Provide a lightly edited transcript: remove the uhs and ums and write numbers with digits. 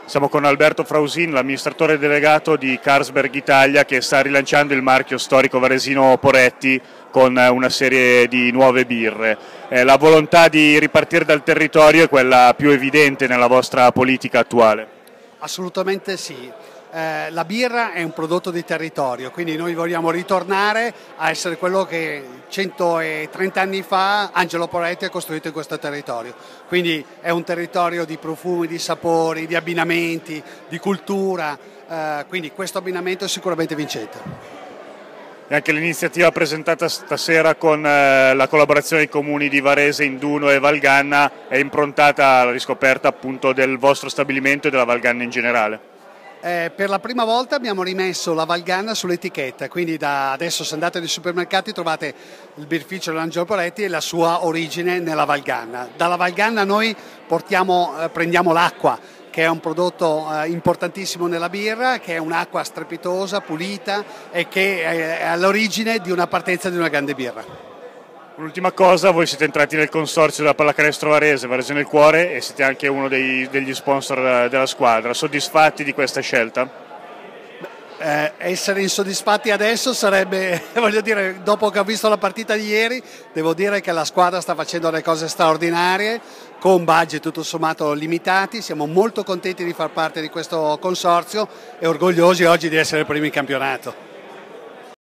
Siamo con Alberto Frausin, l'amministratore delegato di Carlsberg Italia, che sta rilanciando il marchio storico varesino Poretti con una serie di nuove birre. La volontà di ripartire dal territorio è quella più evidente nella vostra politica attuale? Assolutamente sì. La birra è un prodotto di territorio, quindi noi vogliamo ritornare a essere quello che 130 anni fa Angelo Poretti ha costruito in questo territorio. Quindi è un territorio di profumi, di sapori, di abbinamenti, di cultura, quindi questo abbinamento è sicuramente vincente. E anche l'iniziativa presentata stasera con la collaborazione dei comuni di Varese, Induno e Valganna è improntata alla riscoperta appunto del vostro stabilimento e della Valganna in generale. Per la prima volta abbiamo rimesso la Valganna sull'etichetta, quindi da adesso se andate nei supermercati trovate il birrificio dell'Angelo Poretti e la sua origine nella Valganna. Dalla Valganna noi prendiamo l'acqua, che è un prodotto importantissimo nella birra, che è un'acqua strepitosa, pulita e che è all'origine di una partenza di una grande birra. Un'ultima cosa, voi siete entrati nel consorzio della Pallacanestro Varese, Varese nel cuore, e siete anche uno degli sponsor della squadra. Soddisfatti di questa scelta? Essere insoddisfatti adesso sarebbe, voglio dire, dopo che ho visto la partita di ieri, devo dire che la squadra sta facendo delle cose straordinarie, con budget tutto sommato limitati. Siamo molto contenti di far parte di questo consorzio e orgogliosi oggi di essere primi in campionato.